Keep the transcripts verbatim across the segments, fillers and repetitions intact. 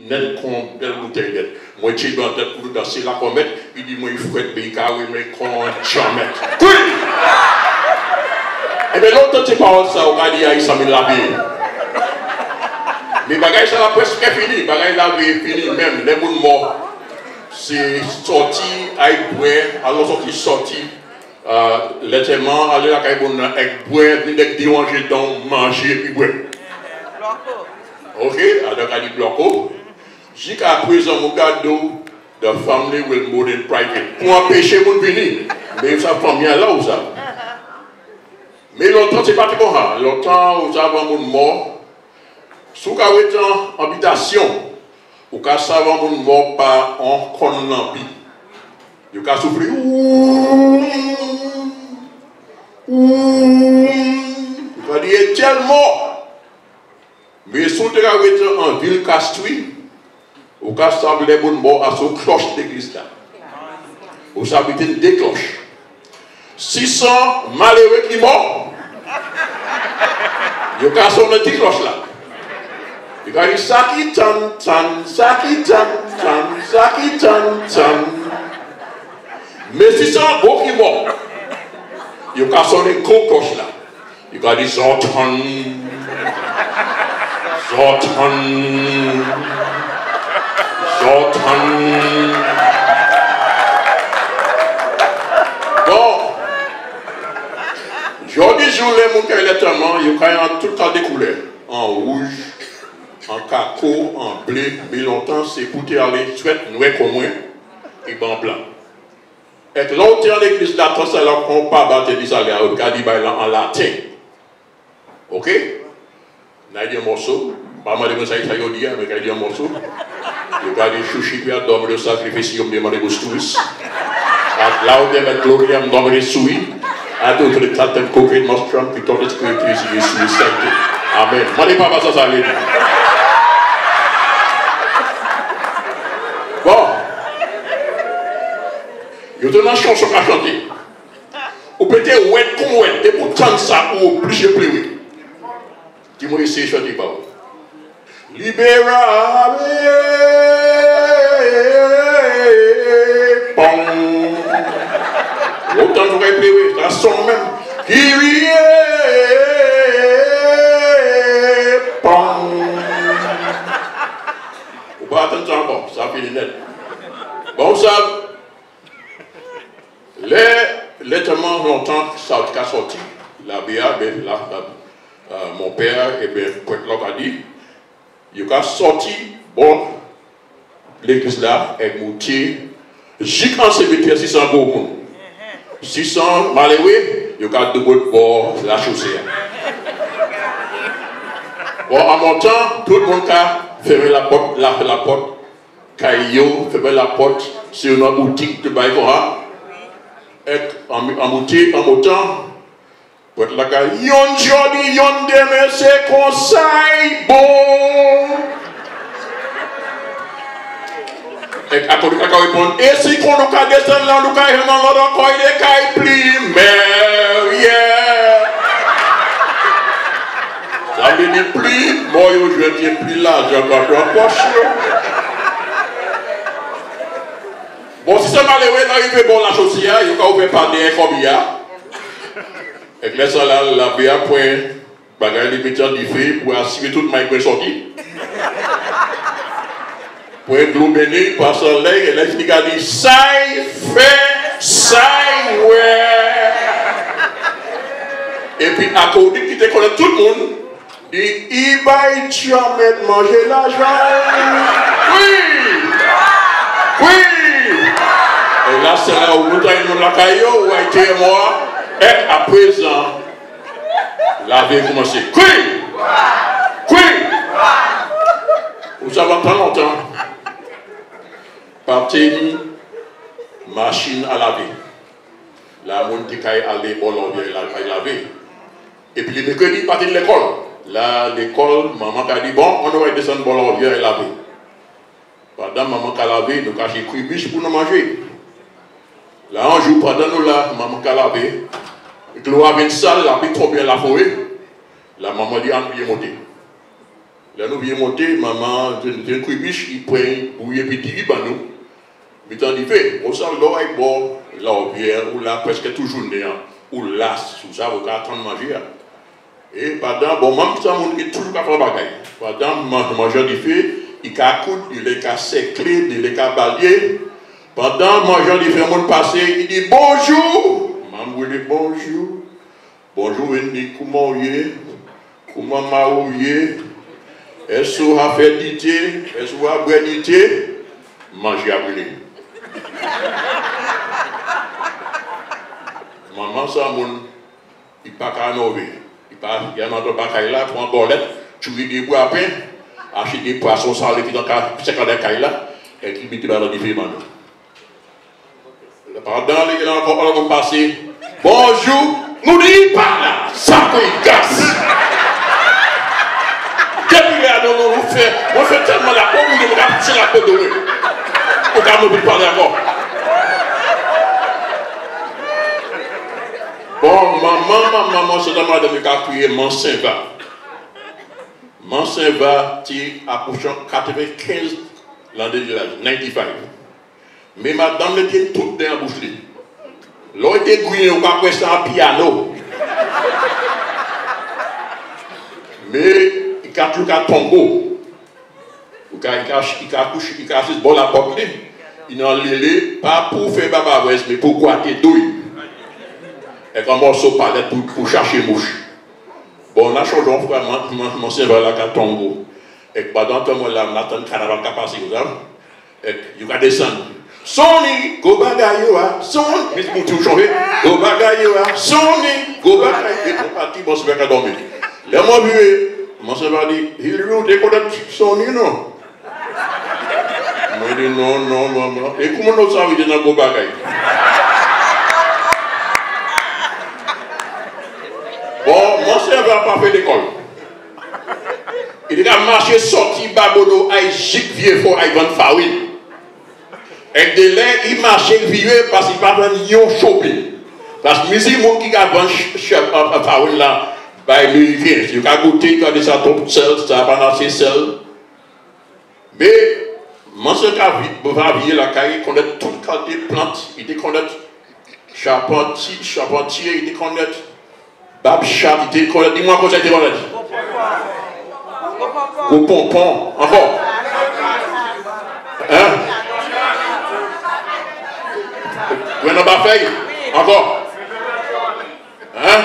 net con belle bouteille. Moi, j'ai dans tête pour danser la comète, il dit, moi, il faut être béca, oui, mais con, jamais. Oui! Et bien, l'autre, c'est pas ça, on va dire, il s'en met la vie. Mais bagaille, ça la presque fini, bagaille, la vie est fini, même, les bouts morts. C'est sorti, aïe, boire, alors sorti, sorti, euh, légèrement, aller à la caille, avec boire, venir déranger, donc manger, puis boire. Ok, alors, on dit bloco. Jusqu'à présent, mon cadeau, the family will move in private. Pour empêcher mon venir. Mais ça fait bien là ou ça. Mais longtemps, c'est pas comme ça. Longtemps, vous avez mon mort. Si vous avez en habitation, vous avez savoir mon mort par en conlampi. Vous avez souffrir. Vous avez dit, tellement. Mais si vous avez en ville Castries, vous avez savoir les bonnes morts à ce cloche d'église là. Vous avez des cloches. six cents malheureux qui morts. Vous avez sonné des cloches là. Vous avez dit Saki tan tan, Saki tan tan, Saki tan tan. Mais six cents beaux qui morts. Vous avez sonné des cloches là. Vous avez dit Zotan. Zotan. Zotan. Bon, aujourd'hui, je voulais montrer l'étonnement, il y a tout le temps des couleurs. En rouge, en caco, en bleu, mais longtemps, c'est pour te aller soit noir comme moi, et en blanc. Et là, on tient l'église d'attente, c'est là qu'on pas battre des alliés, on regarde en latin. Ok? On a dit un morceau. Maman de Mosaïque, ça y est, mais il y a un morceau. Il y a des chouchis qui ont dormi le sacrifice, ils ont demandé aux tous. Là où il y a gloria, ils ont demandé souris. À d'autres, les tatem coquettes, mostram, puis tout le spiritus, ils sont saints. Amen. Je ne sais pas ça, ça allait. Bon. Il y a une chanson à chanter. Ou peut-être, ouais, comme ouais, et pour tant ça, ou obligé de pleurer. Dis-moi, essayez de chanter par vous. Libérame, pom. Autant que vous avez pleurer, la son même. Kyrie, pom. Vous pas attendre ça encore, ça fait net. Bon, ça, les, les tellement longtemps, ça a sorti. La B A, ben, la, la, euh, mon père, et bien, quand il a dit, il a sorti, bon, l'église là, est montée, jusqu'en cimetière, six cents gros. six cents malheureux, il a doublé pour la chaussée. Bon, en montant, tout le monde a fermé la porte, la, la porte, caillou, fermé la porte, sur une boutique de Baïkora, et en, en montant, en montant, pour la gare, yon jodi, yon deme, c'est conseil bon. Et à côté, quand on répond, et si on nous a descendu là, nous avons un autre encore, il est plus, mais yeah. Ça veut dire plus, moi je vais dire plus là, j'ai encore trois poches. Bon, si c'est malheureux, d'arriver bon la chaussée, il faut ouvrir par des comme il y a. Et là, ça, là, la B A point, bagaille les métiers du fait pour assurer toute ma école sortie. Pour être béni, par son leg, et là, il a dit, ça fait, ça ouais. Et puis, à côté, qui te connaît tout le monde, dit, il va jamais manger l'argent. Oui! Oui! Et là, c'est là où nous avons la caillou, où a été moi. Et à présent, la vie a commencé. Qui? Qui? Vous savez pas longtemps. Partir machine à laver. La monde qui a allé bon l'envers à laver. Et puis le mercredi, partir de l'école. Là, l'école, maman a dit bon, on va descendre bon l'envers et laver. Pendant maman a lavé, nous avons écrit biche pour nous manger. Là, un jour, pendant nous là, maman a lavé. Et que nous avons une salle, la plus trop bien la forêt. La maman dit, on peut monter. Là, nous venons monter, maman, un cubiche, il prend, bouillé, puis il va nous. Mais tant qu'il fait, on sent l'eau est bon, là, ou là, presque toujours néant, ou là, sous ça, on va attendre manger. Et pendant, bon, même ça, on est toujours à faire bagaille. Pendant, le mangeur du fait, il a coudre, il a séclé, il a balayer. Pendant, le mangeur du fait, on passe, il dit bonjour. Maman, il dit bonjour. Bonjour, il dit comment vous êtes, comment vous êtes. Est-ce que vous avez fait d'ité? Est-ce que vous avez fait d'ité? Manger à brûler. Maman, ça, mon, il n'est pas qu'à innover. Il y a un autre bagaille là, prend un bolette, tu lui dis bois à pain, achète des poissons salés qui sont dans cinquante cailles là, et qui mettent dans le différent. Pendant les gens vont passer, bonjour, nous disons pas là, ça qu'on casse. Depuis là, nous faisons tellement la peau, nous devons tirer la peau de eux. Pour qu'on ne puisse parler encore. Bon, maman, maman, c'est la madame qui a crié Mansin va. Mansin va, tu approchant quatre-vingt-quinze l'an de village, quatre-vingt-quinze. Mais madame était toute dans la bouche. L'on était gouillé, on va presser un piano. Mais il a tout un tombeau. Il a couché, il a assis bon la porte. Il n'a l'élé, pas pour faire babavès, mais pour guater douille. Et un morceau de palette pour, pour chercher mouche. Bon, on a changé de fois, mon serveur là, qui tombe. Et pendant ce temps-là, on attend le carnaval qui a passé, vous savez. Et il va descendre. Sony, go bagayoa, Sony, mais c'est pour tout changer. Go bagayoa, Sony, go bagayoa. On partit, mon serveur a dormi. Là, moi, vu, mon serveur dit, il lui a découvert Sony, non? Moi, je dis, non, non, maman. Et comment nous savons que dans go bagayoa? Bon, mon serveur n'a pas fait d'école. Il a marché, sorti, babodo, aïjik, vieux fort, aïvan farine. Et de là, il marchait vieux parce qu'il n'a pas de shopping. Parce que les gens qui ont farine là, ils viennent. Il a goûté, quand il a trop sel, ça va assez sel. Mais, mon serveur va vivre la caille, il connaît toutes les plantes, il connaît charpentier, charpentier, il connaît. Bab chat, il connaît. Dis-moi quoi ça te connaît. Au pompon. Encore. Hein? Vous n'avez pas fait? Encore. Hein?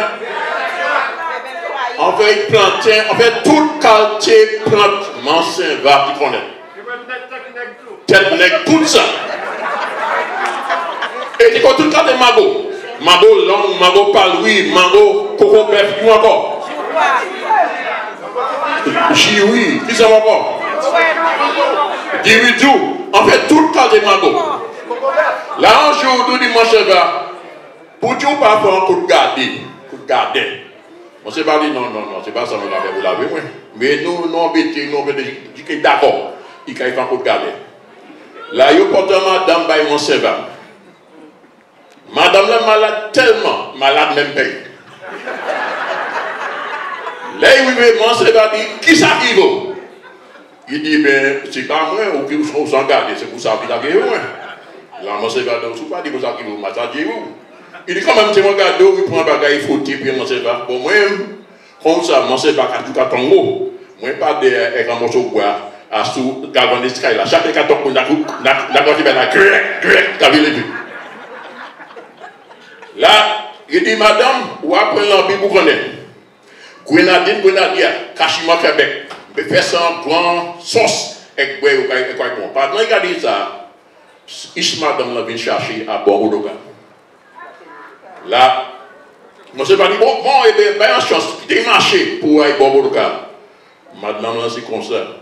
On fait plantain, on fait toute qualité plante. Mansin va, tu connais. Tête nègre, tout ça. Et tu connais tout le cas de magot. Mago long, mago paloui, mago coco bœuf, ou encore. Jiwi, qui ça va encore? Diridou, on fait tout le cas de mago. Là, un jour, nous disons, mon cheval, pour tu pas faire un coup de garder, coup de garder. On s'est pas dit, non, non, non, c'est pas ça que vous l'avez, vous l'avez, mais nous, nous, embêtés, nous, on dit d'accord, il faut faire un coup de garder. Là, il y a portement madame, by mon cheval. Madame la malade tellement, malade même paye. Là, il veut manger, il va dire, qui ça qui vaut? Il dit, ben, c'est pas moi, ou qui vous s'en garde, c'est pour ça qu'il a gagné moi. Là, mon serveur, donc, c'est pas dit pour ça qu'il vaut, mais ça dit où? Il dit, quand même, c'est mon gâteau, il prend un bagage, il faut tirer, mon serveur. Bon, moi, comme ça, mon serveur a tout à ton haut. Moi, pas de un morceau de bois, à sous, gardant les sky là. Chaque carton, on a gardé, ben, la grec, grec, t'as vu les vues. Là, il dit, madame, ou après l'envie, vous connaissez. Grenadine, grenadier, Kachima, Québec. Mais fait ça en grand sauce, et quoi, et quoi, bon. Pendant qu'il a dit ça, Isma, madame, l'a venu chercher à Bordeaux. Là, moi, je vais dire, bon, bon, et bien, ben, en chance, il a marché pour aller à Bordeaux. Madame, là, c'est comme ça.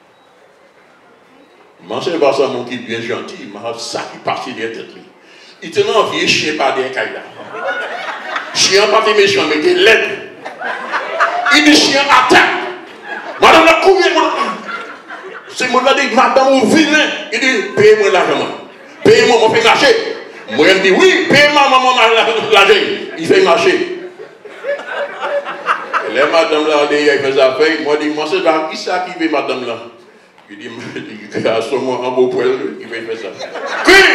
Moi, je vais voir ça, mon qui est bien gentil, il m'a ça qui partit de la tête. Il tenait un vieux chien par des cailles là. Chien pas des méchants, mais des laides. Il dit chien attaque. Madame la couvre. C'est mon dit, madame ou vilain. Il dit, payez-moi l'argent. Payez-moi, on fait marcher. Moi, je dis, oui, payez-moi, maman, l'argent. Il fait marcher. Les madame là, elle fait ça, moi je dis, moi c'est dans qui ça qui fait madame là? Je dis, à ce moment, un beau poil, il va faire ça.